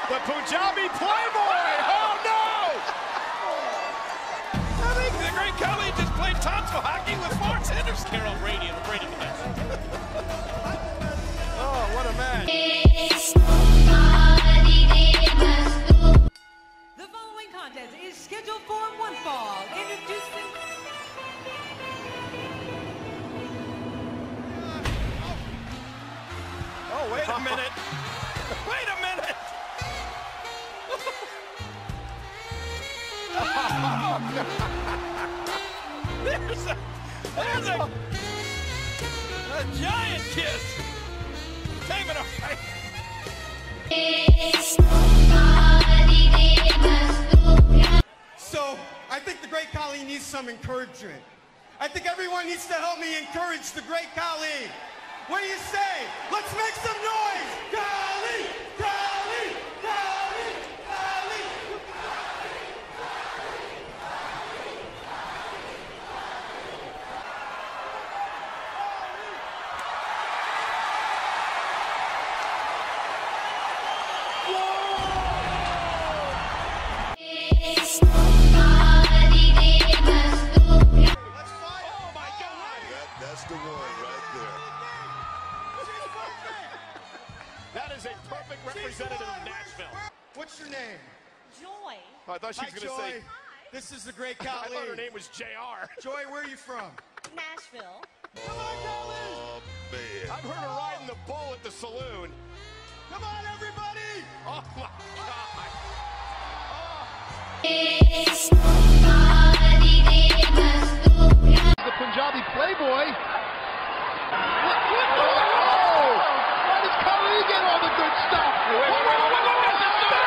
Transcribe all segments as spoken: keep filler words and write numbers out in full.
The Punjabi Playboy! Oh no! I think the great Khali just played tonsil hockey with Fox Henderson. Carol Brady and the Brady Blitz. Oh, what a match. The following contest is scheduled for one fall. Introducing... Oh, wait a minute. Wait a minute. there's a, there's a, a giant kiss. Take it away. So, I think the great Khali needs some encouragement. I think everyone needs to help me encourage the great Khali. What do you say? Let's make some noise! Khali! Khali! Khali! Khali! Let's fight! Oh my God! That, that's the one right there. That is a perfect representative of Nashville. What's your name? Joy. Oh, I thought she Hi, was going to say, Joy. This is the great I Khali. thought her name was J R. Joy, where are you from? Nashville. Come on, Khali! Oh, man. I've heard her riding the bull at the saloon. Come on, everybody! Oh my God. The Punjabi Playboy. What, what, oh! Why does Khali get all the good stuff? Wait, wait, wait, wait, wait, wait,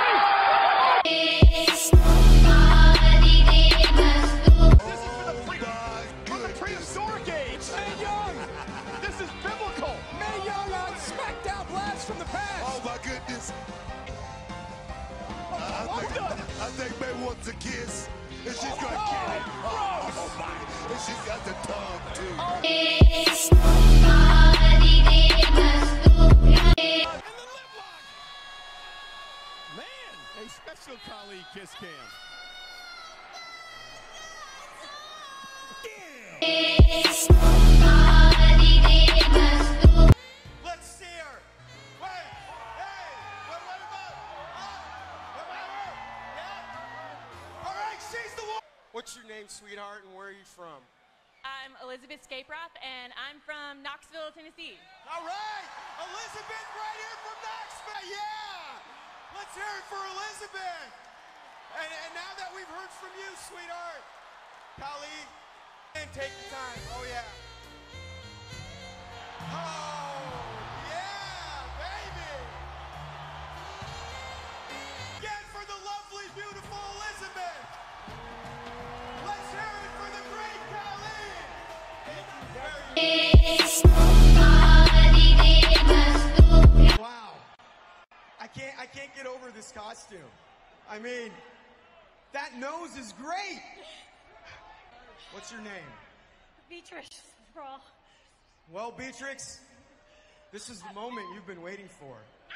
This is for the, pre from the prehistoric age. Mae Young. This is biblical. Mae Young on SmackDown Blast from the past. Oh, my goodness. I, I, think, I think Mae wants a kiss, and she's going to get it. Oh, my. And she's got the tongue, too. And the lip lock. Man, a special Khali kiss cam. Let's see her. Wait. Hey. What, what about? Huh? What about her? Yeah? All right, she's the one. What's your name, sweetheart, and where are you from? I'm Elizabeth Scaperoth, and I'm from Knoxville, Tennessee. All right. Elizabeth right here from Knoxville. Yeah. Let's hear it for Elizabeth. And, and now that we've heard from you, sweetheart, Khali, and take the time. Oh, yeah. Oh, yeah, baby. Again for the lovely, beautiful Elizabeth. Let's hear it for the great Khali. Thank you very much. Wow. I can't, I can't get over this costume. I mean, that nose is great. What's your name? Beatrice Brawl. Well, Beatrix, this is the moment you've been waiting for.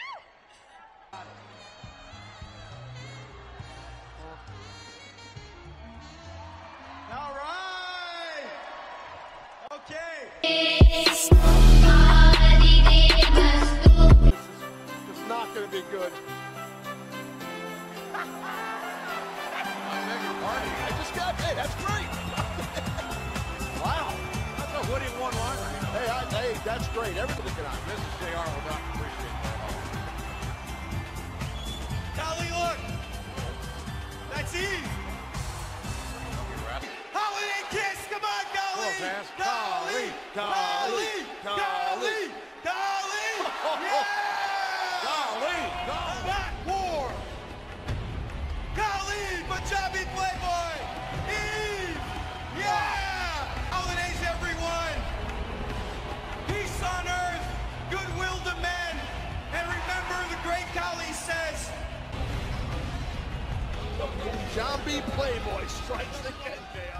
All right. Okay. It's not going to be good. I just got, hey, that's great. Wow. That's a Woody in one line. Hey, I, hey, that's great. Everybody can on. Missus J R will not appreciate that. Khali, look. That's Eve. Holiday kiss. Come on, Khali. Come on, fans. Khali. Khali. Khali. Khali. Khali. Yeah. Golly. Golly. That war. Khali, Punjabi Playboy. Eve. Yeah. Holidays, everyone. Peace on earth. Goodwill to men. And remember, the great Khali says, The Punjabi Playboy strikes again, man.